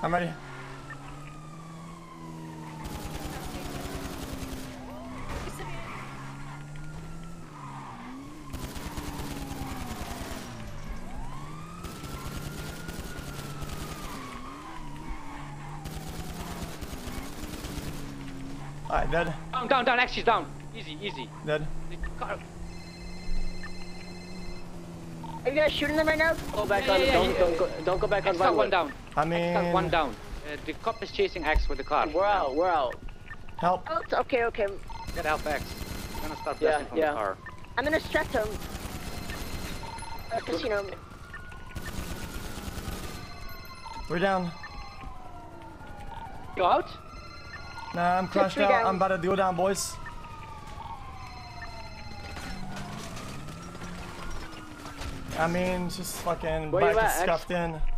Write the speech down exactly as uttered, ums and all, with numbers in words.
I'm ready. Alright, dead. Down, down, down, actually down. Easy, easy. Dead. Are you guys shooting them right now? Go back Yeah, on. yeah, yeah, don't, yeah. don't go. Don't go back X on. got Vinewood. one down. I mean... X got one down. Uh, the cop is chasing X with the car. We're out. We're out. Help. Oh, it's okay, okay. Get help X. I'm gonna start Yeah, blasting from yeah. the car. I'm gonna stretch him. Uh, casino. We're down. You out? Nah, I'm crashed three out. down. I'm about to go down, boys. I mean, just fucking Where you back at, X? scuffed in.